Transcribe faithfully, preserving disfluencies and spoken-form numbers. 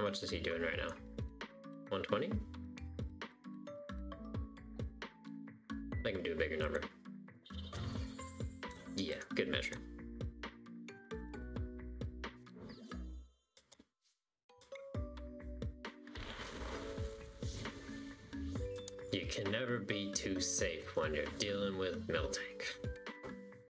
How much is he doing right now? one twenty? I can do a bigger number. Yeah, good measure. You can never be too safe when you're dealing with Miltank.